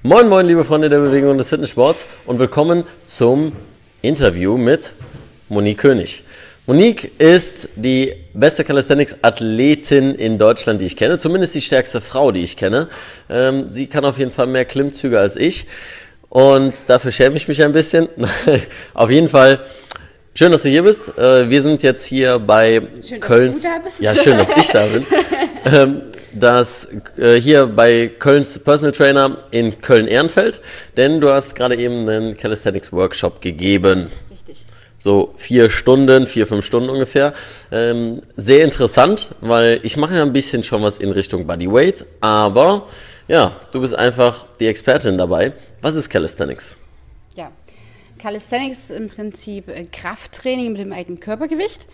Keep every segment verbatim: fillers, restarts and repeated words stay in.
Moin moin liebe Freunde der Bewegung und des Fitnesssports und willkommen zum Interview mit Monique König. Monique ist die beste Calisthenics-Athletin in Deutschland, die ich kenne, zumindest die stärkste Frau, die ich kenne. Ähm, sie kann auf jeden Fall mehr Klimmzüge als ich und dafür schäme ich mich ein bisschen. Auf jeden Fall schön, dass du hier bist. Äh, wir sind jetzt hier bei schön, Kölns... dass du da bist. Ja, schön, dass ich da bin. ähm, das äh, hier bei Kölns Personal Trainer in Köln-Ehrenfeld, denn du hast gerade eben einen Calisthenics Workshop gegeben. Richtig. So vier Stunden, vier, fünf Stunden ungefähr. Ähm, sehr interessant, weil ich mache ja ein bisschen schon was in Richtung Bodyweight, aber ja, du bist einfach die Expertin dabei. Was ist Calisthenics? Ja, Calisthenics ist im Prinzip Krafttraining mit dem eigenen Körpergewicht.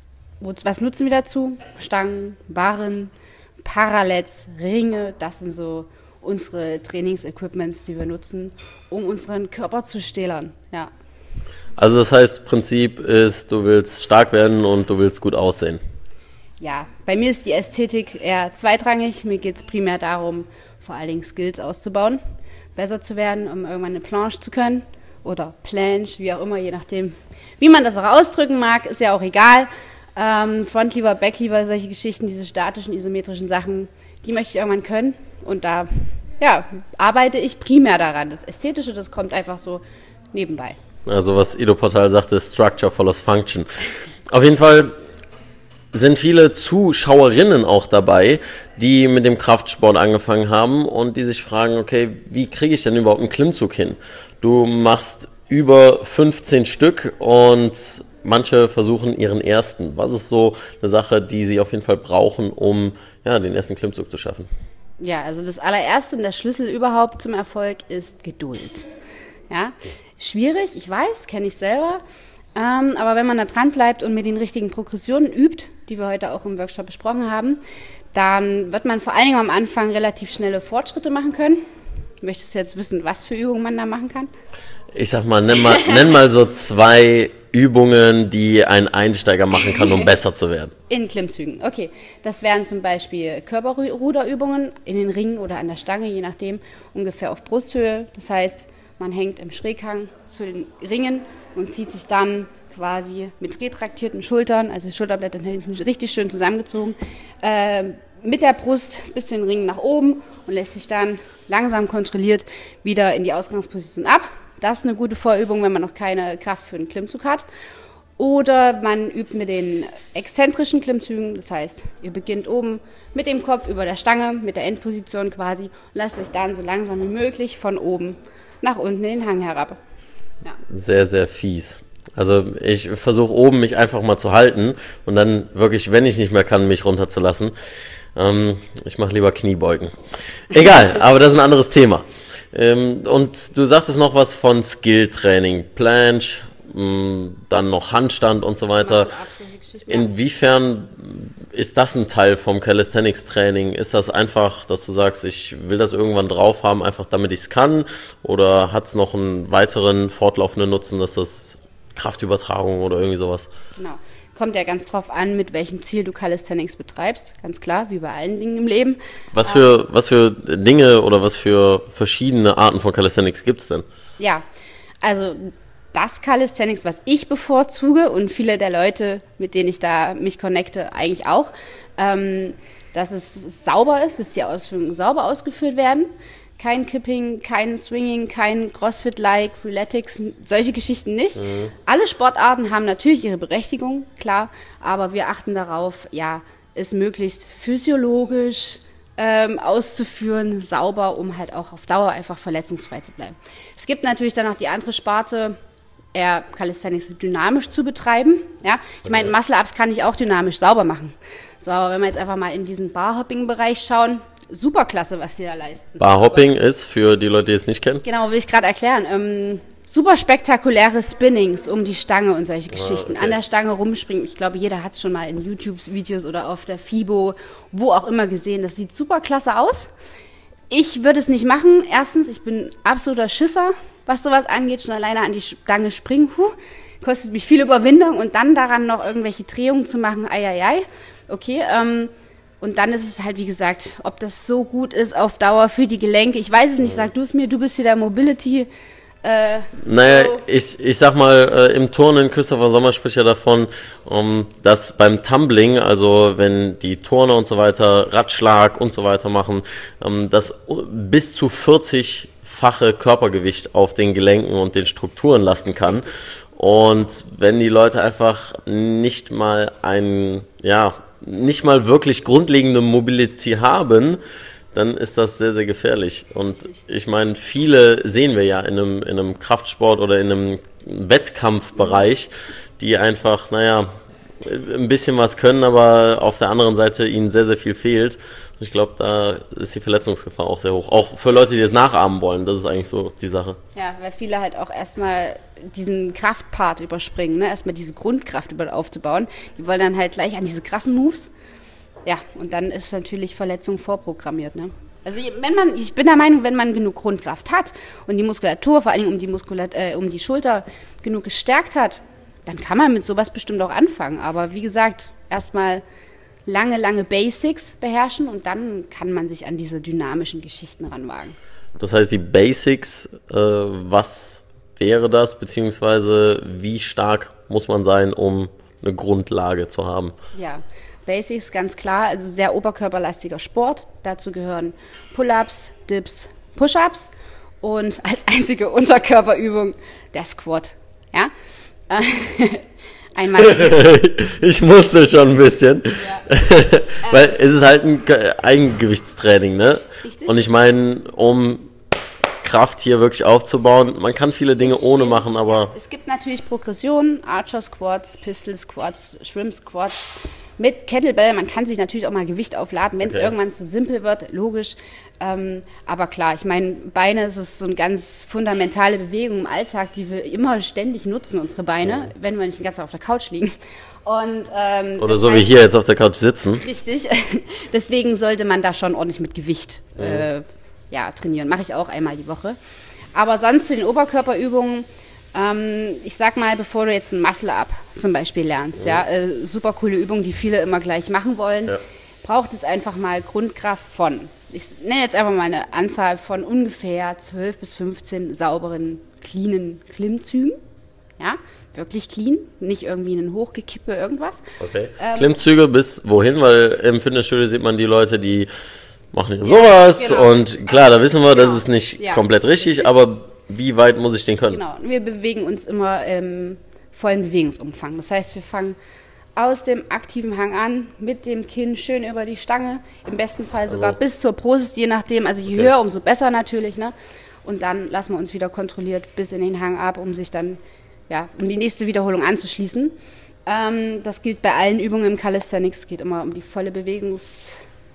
Was nutzen wir dazu? Stangen, Barren, Parallels, Ringe, das sind so unsere Trainingsequipments, die wir nutzen, um unseren Körper zu stählern. Ja. Also das heißt, Prinzip ist, du willst stark werden und du willst gut aussehen. Ja, bei mir ist die Ästhetik eher zweitrangig. Mir geht es primär darum, vor allen Dingen Skills auszubauen, besser zu werden, um irgendwann eine Planche zu können oder Planche, wie auch immer, je nachdem, wie man das auch ausdrücken mag, ist ja auch egal. Ähm, Frontlever, Backlever, solche Geschichten, diese statischen, isometrischen Sachen, die möchte ich irgendwann können. Und da ja, arbeite ich primär daran. Das Ästhetische, das kommt einfach so nebenbei. Also was Ido Portal sagte, Structure follows Function. Auf jeden Fall sind viele Zuschauerinnen auch dabei, die mit dem Kraftsport angefangen haben und die sich fragen, okay, wie kriege ich denn überhaupt einen Klimmzug hin? Du machst über fünfzehn Stück und manche versuchen ihren ersten. Was ist so eine Sache, die sie auf jeden Fall brauchen, um ja, den ersten Klimmzug zu schaffen? Ja, also das allererste und der Schlüssel überhaupt zum Erfolg ist Geduld. Ja, schwierig, ich weiß, kenne ich selber. Ähm, aber wenn man da dran bleibt und mit den richtigen Progressionen übt, die wir heute auch im Workshop besprochen haben, dann wird man vor allen Dingen am Anfang relativ schnelle Fortschritte machen können. Möchtest du jetzt wissen, was für Übungen man da machen kann? Ich sag mal, nenn mal, nenn mal so zwei Übungen, die ein Einsteiger machen kann, um besser zu werden. In Klimmzügen, okay. Das wären zum Beispiel Körperruderübungen in den Ringen oder an der Stange, je nachdem, ungefähr auf Brusthöhe. Das heißt, man hängt im Schräghang zu den Ringen und zieht sich dann quasi mit retraktierten Schultern, also Schulterblätter hinten richtig schön zusammengezogen, äh, mit der Brust bis zu den Ringen nach oben und lässt sich dann langsam kontrolliert wieder in die Ausgangsposition ab. Das ist eine gute Vorübung, wenn man noch keine Kraft für einen Klimmzug hat. Oder man übt mit den exzentrischen Klimmzügen, das heißt, ihr beginnt oben mit dem Kopf über der Stange, mit der Endposition quasi und lasst euch dann so langsam wie möglich von oben nach unten in den Hang herab. Ja. Sehr, sehr fies. Also ich versuche oben mich einfach mal zu halten und dann wirklich, wenn ich nicht mehr kann, mich runterzulassen. Ähm, ich mache lieber Kniebeugen. Egal, aber das ist ein anderes Thema. Ähm, und du sagtest noch was von Skill-Training, Planche, mh, dann noch Handstand und so weiter. Inwiefern ist das ein Teil vom Calisthenics-Training? Ist das einfach, dass du sagst, ich will das irgendwann drauf haben, einfach damit ich es kann? Oder hat es noch einen weiteren fortlaufenden Nutzen, dass das Kraftübertragung oder irgendwie sowas? Genau. Kommt ja ganz drauf an, mit welchem Ziel du Calisthenics betreibst. Ganz klar, wie bei allen Dingen im Leben. Was für, was für Dinge oder was für verschiedene Arten von Calisthenics gibt es denn? Ja, also das Calisthenics, was ich bevorzuge und viele der Leute, mit denen ich da mich connecte, eigentlich auch, ähm, dass es sauber ist, dass die Ausführungen sauber ausgeführt werden. Kein Kipping, kein Swinging, kein Crossfit-like, Freeletics, solche Geschichten nicht. Mhm. Alle Sportarten haben natürlich ihre Berechtigung, klar, aber wir achten darauf, ja, es möglichst physiologisch ähm, auszuführen, sauber, um halt auch auf Dauer einfach verletzungsfrei zu bleiben. Es gibt natürlich dann noch die andere Sparte, eher Calisthenics dynamisch zu betreiben. Ja? Ich meine, Muscle-Ups kann ich auch dynamisch sauber machen. So, aber wenn wir jetzt einfach mal in diesen Barhopping-Bereich schauen, super klasse, was die da leisten. Barhopping ist, für die Leute, die es nicht kennen? Genau, will ich gerade erklären. Ähm, super spektakuläre Spinnings um die Stange und solche Geschichten. Ah, okay. An der Stange rumspringen. Ich glaube, jeder hat es schon mal in YouTube-Videos oder auf der FIBO, wo auch immer gesehen. Das sieht super klasse aus. Ich würde es nicht machen. Erstens, ich bin absoluter Schisser, was sowas angeht. Schon alleine an die Stange springen. Huh, kostet mich viel Überwindung. Und dann daran noch irgendwelche Drehungen zu machen. Eieiei. Okay, ähm, Und dann ist es halt, wie gesagt, ob das so gut ist auf Dauer für die Gelenke. Ich weiß es nicht, sag du es mir, du bist hier der Mobility. Äh, naja, so. ich, ich sag mal, äh, im Turnen, Christopher Sommer spricht ja davon, um, dass beim Tumbling, also wenn die Turner und so weiter Radschlag und so weiter machen, um, dass bis zu vierzig-fache Körpergewicht auf den Gelenken und den Strukturen lasten kann. Und wenn die Leute einfach nicht mal ein, ja, nicht mal wirklich grundlegende Mobility haben, dann ist das sehr, sehr gefährlich. Und ich meine, viele sehen wir ja in einem, in einem Kraftsport oder in einem Wettkampfbereich, die einfach, naja, ein bisschen was können, aber auf der anderen Seite ihnen sehr, sehr viel fehlt. Und ich glaube, da ist die Verletzungsgefahr auch sehr hoch. Auch für Leute, die das nachahmen wollen, das ist eigentlich so die Sache. Ja, weil viele halt auch erstmal diesen Kraftpart überspringen, ne? Erstmal diese Grundkraft über aufzubauen. Die wollen dann halt gleich an diese krassen Moves. Ja, und dann ist natürlich Verletzung vorprogrammiert, ne? Also wenn man, ich bin der Meinung, wenn man genug Grundkraft hat und die Muskulatur, vor allem um die Muskulat äh, um die Schulter genug gestärkt hat, dann kann man mit sowas bestimmt auch anfangen. Aber wie gesagt, erstmal lange, lange Basics beherrschen und dann kann man sich an diese dynamischen Geschichten ranwagen. Das heißt, die Basics, äh, was wäre das, beziehungsweise wie stark muss man sein, um eine Grundlage zu haben? Ja, Basics ganz klar, also sehr oberkörperlastiger Sport. Dazu gehören Pull-ups, Dips, Push-ups und als einzige Unterkörperübung der Squat. Ja? Einmal. Ich musste schon ein bisschen. Ja. Weil es ist halt ein Eigengewichtstraining, ne? Richtig. Und ich meine, um Kraft hier wirklich aufzubauen, man kann viele Dinge ohne machen, aber... Es gibt natürlich Progressionen, Archer Squats, Pistol Squats, Shrimp Squats mit Kettlebell. Man kann sich natürlich auch mal Gewicht aufladen, wenn es Okay. irgendwann zu simpel wird, logisch. Ähm, aber klar, ich meine, Beine, es ist so eine ganz fundamentale Bewegung im Alltag, die wir immer ständig nutzen, unsere Beine, Ja. wenn wir nicht den ganzen Tag auf der Couch liegen. Und, ähm, Oder das so wie heißt- hier jetzt auf der Couch sitzen. Richtig. Deswegen sollte man da schon ordentlich mit Gewicht äh, ja, trainieren. Mache ich auch einmal die Woche. Aber sonst zu den Oberkörperübungen, ähm, ich sag mal, bevor du jetzt ein Muscle-Up zum Beispiel lernst, ja, äh, super coole Übung, die viele immer gleich machen wollen, Ja. braucht es einfach mal Grundkraft von, ich nenne jetzt einfach mal eine Anzahl von ungefähr zwölf bis fünfzehn sauberen, cleanen Klimmzügen. Ja, wirklich clean, nicht irgendwie einen Hochgekippe, irgendwas. Okay. Ähm, Klimmzüge bis wohin? Weil im Fitnessstudio sieht man die Leute, die machen hier sowas genau. und klar, da wissen wir, das Genau. ist nicht Ja, komplett richtig, richtig. aber wie weit muss ich den können? Genau, wir bewegen uns immer im vollen Bewegungsumfang. Das heißt, wir fangen aus dem aktiven Hang an, mit dem Kinn schön über die Stange, im besten Fall sogar Also- bis zur Brust, je nachdem, also je Okay. höher, umso besser natürlich, ne? Und dann lassen wir uns wieder kontrolliert bis in den Hang ab, um sich dann, ja, um die nächste Wiederholung anzuschließen. Ähm, das gilt bei allen Übungen im Calisthenics, es geht immer um die volle Bewegungs...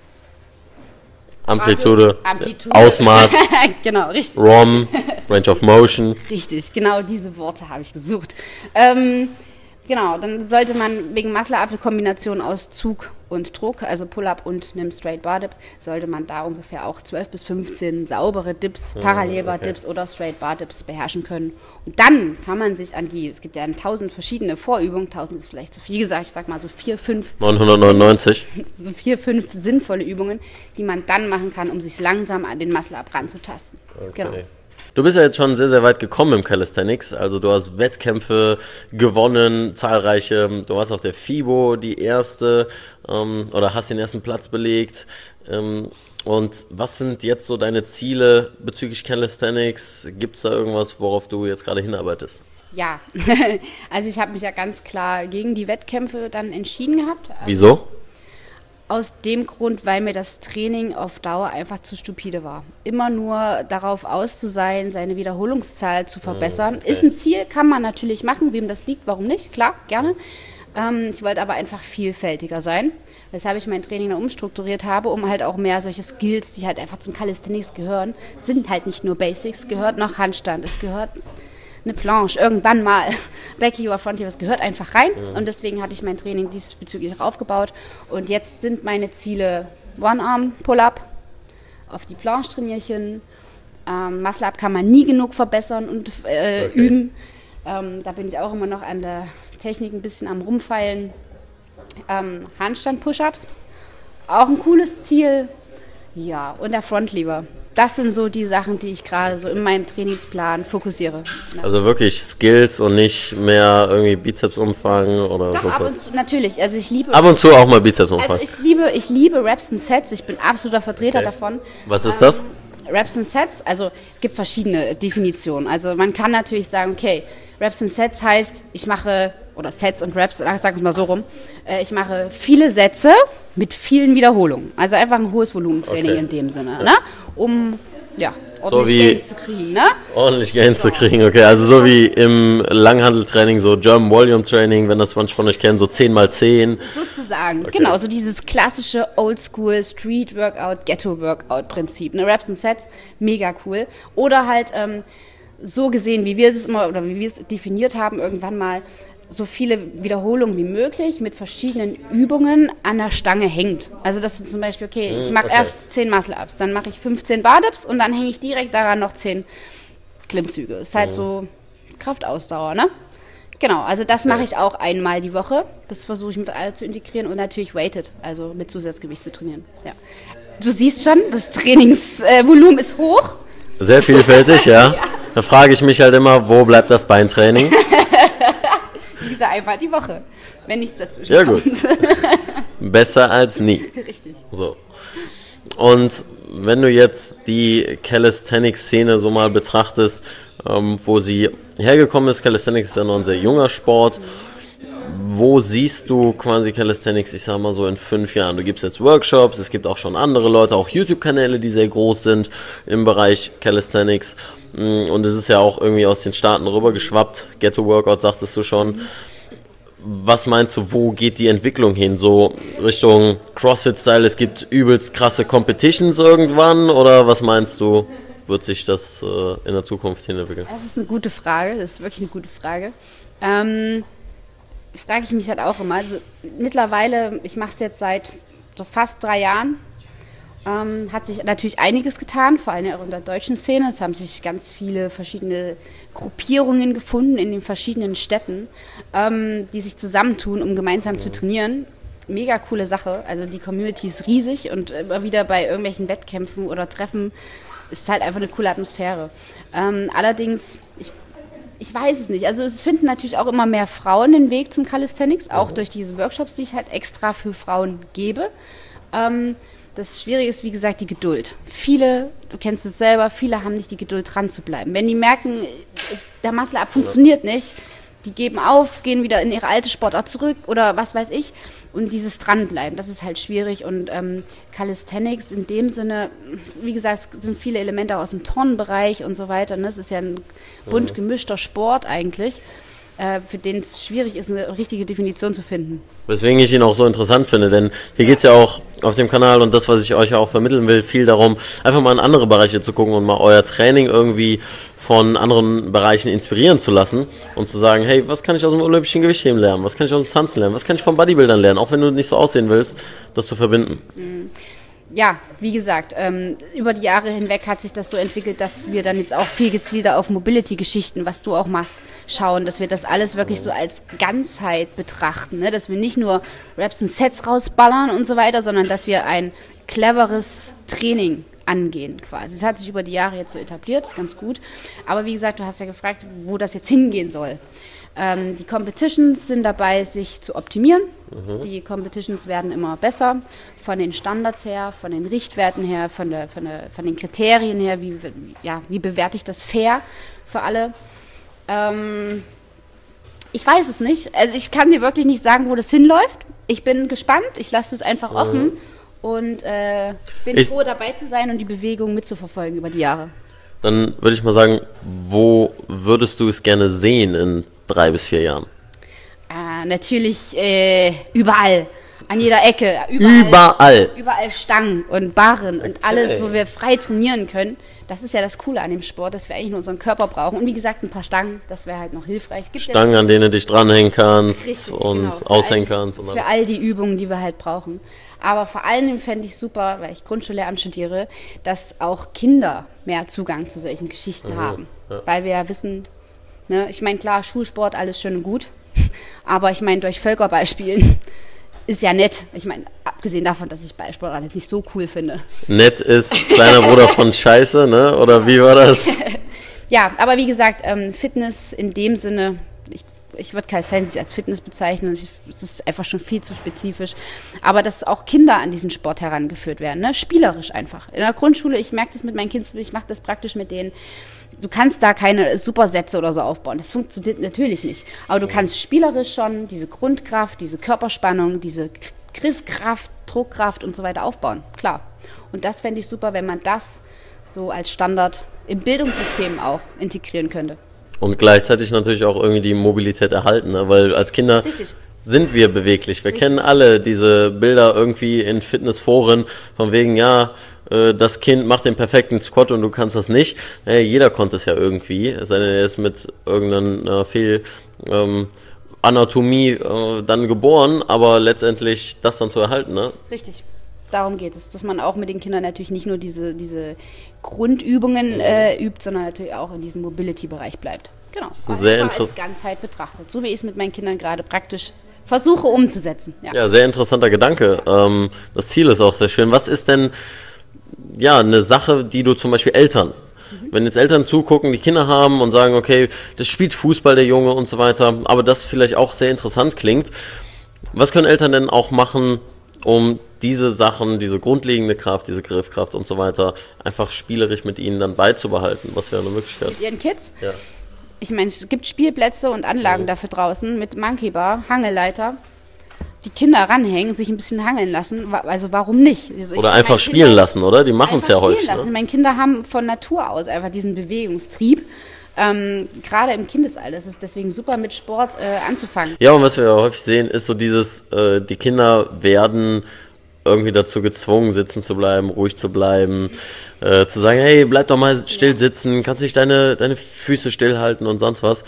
Amplitude, Amplitude. Ausmaß, Genau, richtig. R O M, Range of Motion. Richtig, genau diese Worte habe ich gesucht. Ähm, genau, dann sollte man wegen Muscle-Up eine Kombination aus Zug und Druck, also Pull-Up und einem Straight Bar Dip, sollte man da ungefähr auch zwölf bis fünfzehn saubere Dips, Parallel-Bar Dips oder Straight Bar Dips beherrschen können. Und dann kann man sich an die, es gibt ja tausend verschiedene Vorübungen, tausend ist vielleicht zu viel gesagt, ich sag mal so vier, fünf, neunhundertneunundneunzig. so vier, fünf sinnvolle Übungen, die man dann machen kann, um sich langsam an den Muscle-Up ranzutasten. Genau. Du bist ja jetzt schon sehr, sehr weit gekommen im Calisthenics. Also du hast Wettkämpfe gewonnen, zahlreiche. Du warst auf der FIBO die erste ähm, oder hast den ersten Platz belegt. Ähm, und was sind jetzt so deine Ziele bezüglich Calisthenics? Gibt es da irgendwas, worauf du jetzt gerade hinarbeitest? Ja, also ich habe mich ja ganz klar gegen die Wettkämpfe dann entschieden gehabt. Wieso? Aus dem Grund, weil mir das Training auf Dauer einfach zu stupide war. Immer nur darauf aus zu sein, seine Wiederholungszahl zu verbessern. okay. Ist ein Ziel, kann man natürlich machen, wem das liegt, warum nicht, klar, gerne. Ähm, ich wollte aber einfach vielfältiger sein, weshalb ich mein Training dann umstrukturiert habe, um halt auch mehr solche Skills, die halt einfach zum Calisthenics gehören, sind halt nicht nur Basics, es gehört noch Handstand, es gehört eine Planche, irgendwann mal, Backlever, Frontlever, es gehört einfach rein und deswegen hatte ich mein Training diesbezüglich auch aufgebaut und jetzt sind meine Ziele One-Arm, Pull-Up, auf die Planche trainierchen, ähm, Muscle-Up kann man nie genug verbessern und äh, Okay. üben, ähm, da bin ich auch immer noch an der Technik ein bisschen am Rumfeilen, ähm, Handstand-Push-Ups, auch ein cooles Ziel. Ja, und der Frontlever. Das sind so die Sachen, die ich gerade so in meinem Trainingsplan fokussiere. Ja. Also wirklich Skills und nicht mehr irgendwie Bizepsumfang oder Doch, so. ab und zu, natürlich. Also ich liebe... Ab und zu auch mal Bizepsumfang. Also ich liebe, ich liebe Reps und Sets. Ich bin absoluter Vertreter Okay. davon. Was ist das? Reps und Sets, also es gibt verschiedene Definitionen. Also man kann natürlich sagen, okay, Reps und Sets heißt, ich mache, oder Sets und Reps, sag ich mal so rum, äh, ich mache viele Sätze mit vielen Wiederholungen. Also einfach ein hohes Volumentraining Okay. in dem Sinne, Ja. ne? Um ja, So ordentlich wie- Gains zu kriegen. Ne? Ordentlich Gains zu kriegen, okay. Also so wie im Langhanteltraining, so German Volume Training, wenn das manche von euch kennen, so zehn mal zehn. Sozusagen, Okay. genau, so dieses klassische Oldschool Street Workout, Ghetto Workout Prinzip. Ne? Reps und Sets, mega cool. Oder halt ähm, so gesehen, wie wir es immer oder wie wir es definiert haben, irgendwann mal so viele Wiederholungen wie möglich mit verschiedenen Übungen an der Stange hängt. Also dass du zum Beispiel, okay, ich mache okay. erst zehn Muscle-Ups, dann mache ich fünfzehn Bar-Dips und dann hänge ich direkt daran noch zehn Klimmzüge. Ist halt so Kraftausdauer, ne? Genau, also das mache ich auch einmal die Woche. Das versuche ich mit alle zu integrieren und natürlich weighted, also mit Zusatzgewicht zu trainieren. Ja. Du siehst schon, das Trainingsvolumen ist hoch. Sehr vielfältig, ja. Da frage ich mich halt immer, wo bleibt das Beintraining? Wie gesagt, einmal die Woche, wenn nichts dazwischen Ja, gut. kommt. Besser als nie. Richtig. So. Und wenn du jetzt die Calisthenics-Szene so mal betrachtest, ähm, wo sie hergekommen ist, Calisthenics ist ja noch ein sehr junger Sport. Wo siehst du quasi Calisthenics, ich sag mal so in fünf Jahren? Du gibst jetzt Workshops, es gibt auch schon andere Leute, auch YouTube-Kanäle, die sehr groß sind im Bereich Calisthenics. Und es ist ja auch irgendwie aus den Staaten rübergeschwappt. Ghetto-Workout, sagtest du schon. Was meinst du, wo geht die Entwicklung hin? So Richtung CrossFit-Style, es gibt übelst krasse Competitions irgendwann? Oder was meinst du, wird sich das äh, in der Zukunft hin entwickeln? Das ist eine gute Frage, das ist wirklich eine gute Frage. Ähm, frage ich mich halt auch immer. Also mittlerweile, ich mache es jetzt seit so fast drei Jahren, ähm, hat sich natürlich einiges getan, vor allem auch in der deutschen Szene. Es haben sich ganz viele verschiedene Gruppierungen gefunden in den verschiedenen Städten, ähm, die sich zusammentun, um gemeinsam zu trainieren. Mega coole Sache. Also die Community ist riesig und immer wieder bei irgendwelchen Wettkämpfen oder Treffen ist halt einfach eine coole Atmosphäre. Ähm, allerdings, ich Ich weiß es nicht. Also es finden natürlich auch immer mehr Frauen den Weg zum Calisthenics, auch durch diese Workshops, die ich halt extra für Frauen gebe. Ähm, das Schwierige ist, wie gesagt, die Geduld. Viele, du kennst es selber, viele haben nicht die Geduld, dran zu bleiben. Wenn die merken, der Muscle-Up funktioniert nicht, die geben auf, gehen wieder in ihre alte Sportart zurück oder was weiß ich. Und dieses Dranbleiben, das ist halt schwierig. Und ähm, Calisthenics in dem Sinne, wie gesagt, es sind viele Elemente aus dem Turnbereich und so weiter. Ne? Es ist ja ein bunt gemischter Sport eigentlich, äh, für den es schwierig ist, eine richtige Definition zu finden. Weswegen ich ihn auch so interessant finde, denn hier geht es ja auch auf dem Kanal und das, was ich euch auch vermitteln will, viel darum, einfach mal in andere Bereiche zu gucken und mal euer Training irgendwie von anderen Bereichen inspirieren zu lassen und zu sagen, hey, was kann ich aus dem olympischen Gewichtheben lernen, was kann ich aus dem Tanzen lernen, was kann ich von Bodybuildern lernen, auch wenn du nicht so aussehen willst, das zu verbinden. Ja, wie gesagt, ähm, über die Jahre hinweg hat sich das so entwickelt, dass wir dann jetzt auch viel gezielter auf Mobility-Geschichten, was du auch machst, schauen, dass wir das alles wirklich so als Ganzheit betrachten, ne? Dass wir nicht nur Reps und Sets rausballern und so weiter, sondern dass wir ein cleveres Training angehen quasi. Das hat sich über die Jahre jetzt so etabliert, ist ganz gut. Aber wie gesagt, du hast ja gefragt, wo das jetzt hingehen soll. Ähm, die Competitions sind dabei, sich zu optimieren. Mhm. Die Competitions werden immer besser, von den Standards her, von den Richtwerten her, von, der, von, der, von den Kriterien her, wie, ja, wie bewerte ich das fair für alle. Ähm, ich weiß es nicht. Also ich kann dir wirklich nicht sagen, wo das hinläuft. Ich bin gespannt, ich lasse es einfach mhm. offen. Und äh, bin ich froh, dabei zu sein und die Bewegung mitzuverfolgen über die Jahre. Dann würde ich mal sagen, wo würdest du es gerne sehen in drei bis vier Jahren? Äh, natürlich äh, überall, an jeder Ecke. Überall. Überall. Überall Stangen und Barren und Okay. alles, wo wir frei trainieren können. Das ist ja das Coole an dem Sport, dass wir eigentlich nur unseren Körper brauchen. Und wie gesagt, ein paar Stangen, das wäre halt noch hilfreich. Gibt Stangen, ja an denen du dich dranhängen kannst Richtig, und genau. Für aushängen all- kannst. Und Für alles. all die Übungen, die wir halt brauchen. Aber vor allem fände ich super, weil ich Grundschullehramt studiere, dass auch Kinder mehr Zugang zu solchen Geschichten haben. ja. Weil wir ja wissen, ne, ich meine, klar, Schulsport, alles schön und gut. Aber ich meine, durch Völkerballspielen ist ja nett. Ich meine, abgesehen davon, dass ich Ballsport nicht so cool finde. Nett ist kleiner Bruder von Scheiße, ne? Oder wie war das? Ja, aber wie gesagt, ähm, Fitness in dem Sinne, ich, ich würde Calisthenics nicht als Fitness bezeichnen, es ist einfach schon viel zu spezifisch. Aber dass auch Kinder an diesen Sport herangeführt werden, ne? Spielerisch einfach. In der Grundschule, ich merke das mit meinen Kindern, ich mache das praktisch mit denen. Du kannst da keine Supersätze oder so aufbauen. Das funktioniert natürlich nicht. Aber du kannst spielerisch schon diese Grundkraft, diese Körperspannung, diese Griffkraft, Druckkraft und so weiter aufbauen. Klar. Und das fände ich super, wenn man das so als Standard im Bildungssystem auch integrieren könnte. Und gleichzeitig natürlich auch irgendwie die Mobilität erhalten, ne? Weil als Kinder Richtig. sind wir beweglich. Wir Richtig. kennen alle diese Bilder irgendwie in Fitnessforen von wegen, ja, das Kind macht den perfekten Squat und du kannst das nicht. Naja, jeder konnte es ja irgendwie, es sei denn, er ist mit irgendeiner Fehlanatomie ähm, äh, dann geboren, aber letztendlich das dann zu erhalten, ne? Richtig. Darum geht es, dass man auch mit den Kindern natürlich nicht nur diese, diese Grundübungen äh, übt, sondern natürlich auch in diesem Mobility-Bereich bleibt. Genau, das ist sehr als Ganzheit betrachtet, so wie ich es mit meinen Kindern gerade praktisch versuche umzusetzen. Ja, ja, sehr interessanter Gedanke. Ähm, das Ziel ist auch sehr schön. Was ist denn ja eine Sache, die du zum Beispiel Eltern, mhm. wenn jetzt Eltern zugucken, die Kinder haben und sagen, okay, das spielt Fußball der Junge und so weiter, aber das vielleicht auch sehr interessant klingt, was können Eltern denn auch machen, um diese Sachen, diese grundlegende Kraft, diese Griffkraft und so weiter, einfach spielerisch mit ihnen dann beizubehalten? Was wäre eine Möglichkeit? Mit ihren Kids? Ja. Ich meine, es gibt Spielplätze und Anlagen mhm. dafür draußen mit Monkey Bar, Hangeleiter. Die Kinder ranhängen, sich ein bisschen hangeln lassen, also warum nicht? Also oder einfach spielen Kinder lassen, oder? Die machen es ja häufig. Ne? Meine Kinder haben von Natur aus einfach diesen Bewegungstrieb. Ähm, gerade im Kindesalter ist es deswegen super, mit Sport äh, anzufangen. Ja, und was wir häufig sehen, ist so dieses, äh, die Kinder werden irgendwie dazu gezwungen, sitzen zu bleiben, ruhig zu bleiben, äh, zu sagen, hey, bleib doch mal still sitzen, kannst nicht deine, deine Füße stillhalten und sonst was.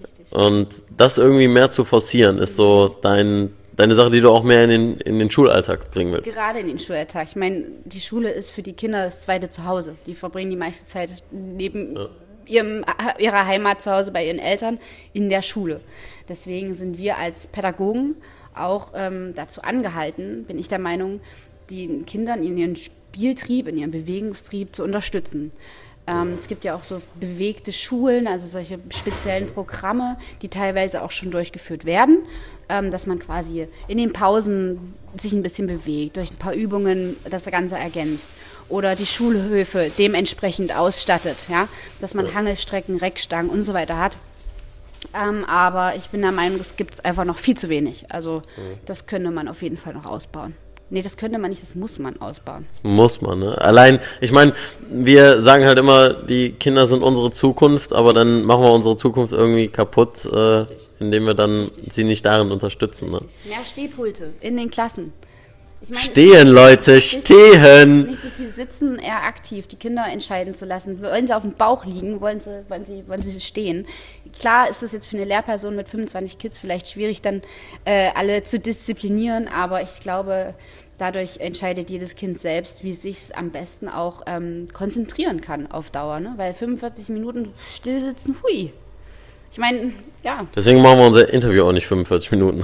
Und das irgendwie mehr zu forcieren, ist so dein, deine Sache, die du auch mehr in den, in den Schulalltag bringen willst. Gerade in den Schulalltag. Ich meine, die Schule ist für die Kinder das zweite Zuhause. Die verbringen die meiste Zeit neben ja. ihrem, ihrer Heimat zu Hause bei ihren Eltern in der Schule. Deswegen sind wir als Pädagogen auch ähm, dazu angehalten, bin ich der Meinung, den Kindern in ihren Spieltrieb, in ihren Bewegungstrieb zu unterstützen. Ähm, es gibt ja auch so bewegte Schulen, also solche speziellen Programme, die teilweise auch schon durchgeführt werden, ähm, dass man quasi in den Pausen sich ein bisschen bewegt, durch ein paar Übungen das Ganze ergänzt oder die Schulhöfe dementsprechend ausstattet, ja, dass man Hangelstrecken, Reckstangen und so weiter hat. Ähm, aber ich bin der Meinung, es gibt es einfach noch viel zu wenig. Also das könnte man auf jeden Fall noch ausbauen. Nee, das könnte man nicht, das muss man ausbauen. Das muss man, ne? Allein, ich meine, wir sagen halt immer, die Kinder sind unsere Zukunft, aber dann machen wir unsere Zukunft irgendwie kaputt, äh, indem wir dann Richtig. sie nicht darin unterstützen. Ne? Mehr Stehpulte in den Klassen. Ich meine, stehen, Leute, stehen! Nicht so viel sitzen, eher aktiv, die Kinder entscheiden zu lassen. Wollen sie auf dem Bauch liegen, wollen sie, wollen sie, wollen sie stehen? Klar ist es jetzt für eine Lehrperson mit fünfundzwanzig Kids vielleicht schwierig, dann äh, alle zu disziplinieren, aber ich glaube, dadurch entscheidet jedes Kind selbst, wie es sich am besten auch ähm, konzentrieren kann auf Dauer. Ne? Weil fünfundvierzig Minuten stillsitzen, hui. Ich meine, ja. Deswegen machen wir unser Interview auch nicht fünfundvierzig Minuten.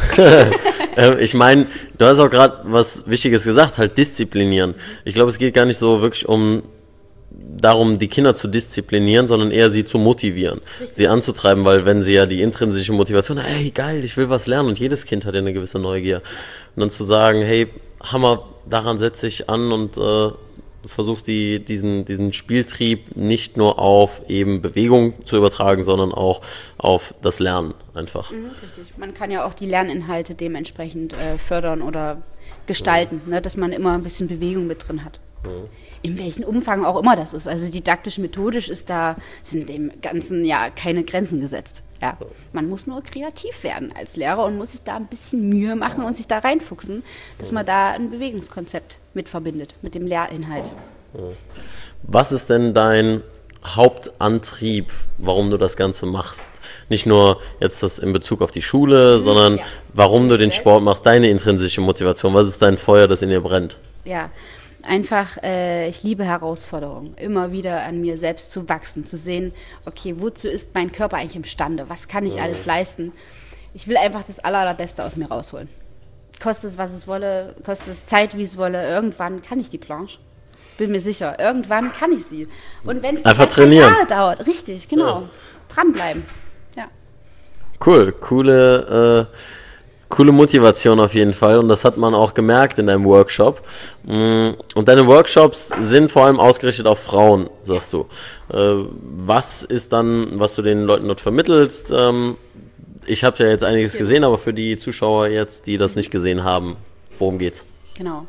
Ich meine, du hast auch gerade was Wichtiges gesagt, halt disziplinieren. Ich glaube, es geht gar nicht so wirklich um darum, die Kinder zu disziplinieren, sondern eher sie zu motivieren, Richtig. sie anzutreiben, weil wenn sie ja die intrinsische Motivation, hey, geil, ich will was lernen und jedes Kind hat ja eine gewisse Neugier. Und dann zu sagen, hey, Hammer, daran setze ich an und äh, versuche die, diesen, diesen Spieltrieb nicht nur auf eben Bewegung zu übertragen, sondern auch auf das Lernen einfach. Mhm, richtig. Man kann ja auch die Lerninhalte dementsprechend äh, fördern oder gestalten, mhm. ne, dass man immer ein bisschen Bewegung mit drin hat. Mhm. In welchem Umfang auch immer das ist. Also didaktisch, methodisch ist da, sind dem Ganzen ja keine Grenzen gesetzt. Ja. Man muss nur kreativ werden als Lehrer und muss sich da ein bisschen Mühe machen und sich da reinfuchsen, dass man da ein Bewegungskonzept mit verbindet, mit dem Lehrinhalt. Was ist denn dein Hauptantrieb, warum du das Ganze machst? Nicht nur jetzt das in Bezug auf die Schule, mhm, sondern ja. warum du den Sport machst, deine intrinsische Motivation. Was ist dein Feuer, das in dir brennt? Ja, einfach, äh, ich liebe Herausforderungen, immer wieder an mir selbst zu wachsen, zu sehen, okay, wozu ist mein Körper eigentlich imstande, was kann ich alles leisten? Ich will einfach das Aller, Allerbeste aus mir rausholen. kostet es, was es wolle, kostet es Zeit, wie es wolle. Irgendwann kann ich die Planche. Bin mir sicher. Irgendwann kann ich sie. Und wenn es einfach trainieren. Jahre dauert, richtig, genau. Ja. Dranbleiben. Ja. Cool, coole, äh, coole Motivation auf jeden Fall. Und das hat man auch gemerkt in deinem Workshop. Und deine Workshops sind vor allem ausgerichtet auf Frauen, sagst du. Äh, was ist dann, was du den Leuten dort vermittelst? Ähm, ich habe ja jetzt einiges gesehen, aber für die Zuschauer jetzt, die das nicht gesehen haben, worum geht's? Genau.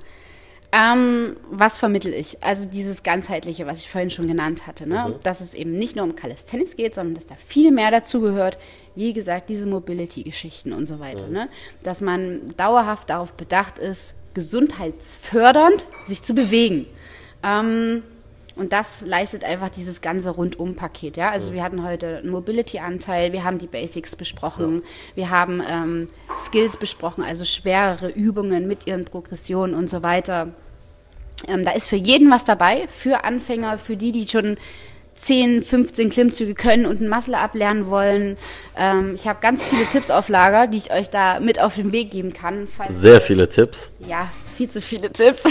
Ähm, was vermittle ich? Also dieses Ganzheitliche, was ich vorhin schon genannt hatte, ne? Mhm. Dass es eben nicht nur um Calisthenics geht, sondern dass da viel mehr dazugehört. Wie gesagt, diese Mobility-Geschichten und so weiter. Mhm. Ne? Dass man dauerhaft darauf bedacht ist, gesundheitsfördernd sich zu bewegen. Ähm, und das leistet einfach dieses ganze Rundum-Paket. Ja? Also mhm. wir hatten heute einen Mobility-Anteil, wir haben die Basics besprochen, ja. wir haben ähm, Skills besprochen, also schwerere Übungen mit ihren Progressionen und so weiter. Ähm, da ist für jeden was dabei, für Anfänger, für die, die schon zehn, fünfzehn Klimmzüge können und ein Muscle-Up lernen wollen. Ähm, ich habe ganz viele Tipps auf Lager, die ich euch da mit auf den Weg geben kann. Sehr ihr, viele Tipps. Ja, viel zu viele Tipps.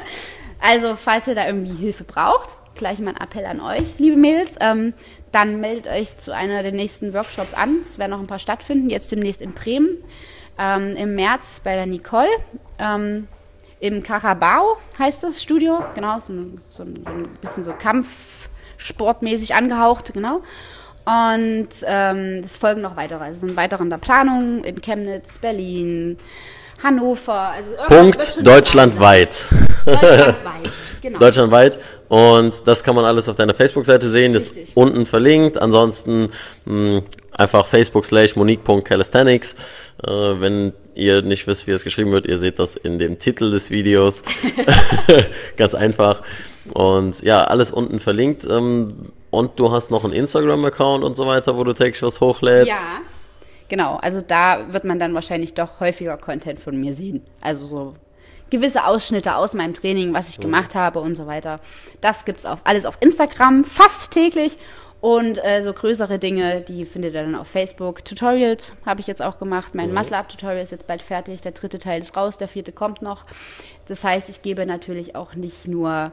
Also, falls ihr da irgendwie Hilfe braucht, gleich mal ein Appell an euch, liebe Mädels, ähm, dann meldet euch zu einer der nächsten Workshops an. Es werden noch ein paar stattfinden, jetzt demnächst in Bremen, ähm, im März bei der Nicole, ähm, im Carabao heißt das Studio, genau, so, so ein bisschen so Kampf, sportmäßig angehaucht, genau. Und ähm, es folgen noch weitere, also sind weitere in der Planung in Chemnitz, Berlin, Hannover. Also Punkt deutschlandweit. Deutschlandweit, genau. Deutschlandweit. Und das kann man alles auf deiner Facebook-Seite sehen, das ist unten verlinkt. Ansonsten mh, einfach Facebook slash monique.calisthenics. Äh, wenn ihr nicht wisst, wie es geschrieben wird, ihr seht das in dem Titel des Videos. Ganz einfach. Und ja, alles unten verlinkt. Und du hast noch einen Instagram-Account und so weiter, wo du täglich was hochlädst. Ja, genau. Also da wird man dann wahrscheinlich doch häufiger Content von mir sehen. Also so gewisse Ausschnitte aus meinem Training, was ich gemacht habe und so weiter. Das gibt es auf, alles auf Instagram, fast täglich. Und äh, so größere Dinge, die findet ihr dann auf Facebook. Tutorials habe ich jetzt auch gemacht. Mein mhm. Muscle-Up-Tutorial ist jetzt bald fertig. Der dritte Teil ist raus, der vierte kommt noch. Das heißt, ich gebe natürlich auch nicht nur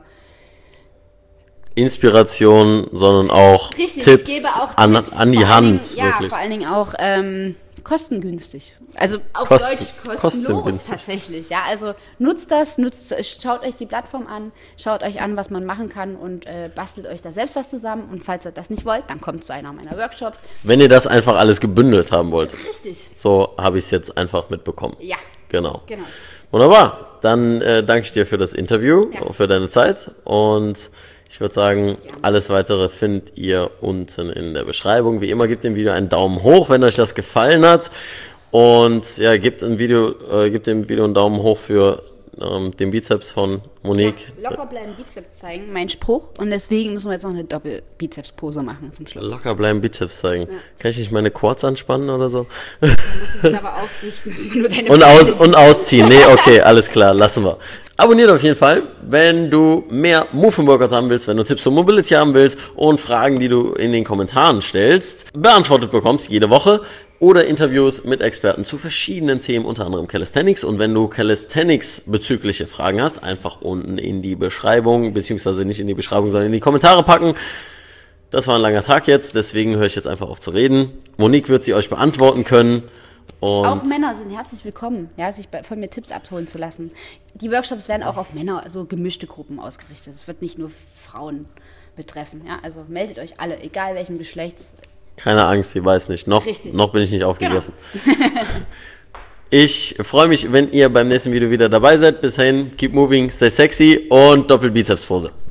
Inspiration, sondern auch Richtig, Tipps, ich gebe auch an, Tipps, an die Hand. Dingen, ja, wirklich. vor allen Dingen auch ähm, kostengünstig. Also auf Kosten, Deutsch kostenlos tatsächlich. Ja, also nutzt das, nutzt, schaut euch die Plattform an, schaut euch an, was man machen kann und äh, bastelt euch da selbst was zusammen. Und falls ihr das nicht wollt, dann kommt zu einer meiner Workshops. Wenn ihr das einfach alles gebündelt haben wollt. Richtig. So habe ich es jetzt einfach mitbekommen. Ja. Genau. Genau. Wunderbar. Dann äh, danke ich dir für das Interview, ja. für deine Zeit und ich würde sagen, alles Weitere findet ihr unten in der Beschreibung. Wie immer, gebt dem Video einen Daumen hoch, wenn euch das gefallen hat. Und ja, gebt, ein Video, äh, gebt dem Video einen Daumen hoch für ähm, den Bizeps von Monique. Ja, locker bleiben, Bizeps zeigen, mein Spruch. Und deswegen müssen wir jetzt noch eine Doppel-Bizeps-Pose machen zum Schluss. Locker bleiben, Bizeps zeigen. Ja. Kann ich nicht meine Quads anspannen oder so? Dann musst du dich aber aufrichten, dass wir nur deine und, aus, und ausziehen. Nee, okay, alles klar, lassen wir. Abonniert auf jeden Fall, wenn du mehr Movement-Workouts haben willst, wenn du Tipps zur Mobility haben willst und Fragen, die du in den Kommentaren stellst, beantwortet bekommst jede Woche oder Interviews mit Experten zu verschiedenen Themen, unter anderem Calisthenics. Und wenn du Calisthenics-bezügliche Fragen hast, einfach unten in die Beschreibung, beziehungsweise nicht in die Beschreibung, sondern in die Kommentare packen. Das war ein langer Tag jetzt, deswegen höre ich jetzt einfach auf zu reden. Monique wird sie euch beantworten können. Und auch Männer sind herzlich willkommen, ja, sich bei, von mir Tipps abholen zu lassen. Die Workshops werden auch auf Männer, also gemischte Gruppen ausgerichtet. Es wird nicht nur Frauen betreffen. Ja? Also meldet euch alle, egal welchen Geschlechts. Keine Angst, ich weiß nicht. Noch, noch bin ich nicht aufgegessen. Genau. Ich freue mich, wenn ihr beim nächsten Video wieder dabei seid. Bis dahin, keep moving, stay sexy und Doppel-Bizeps-Pose.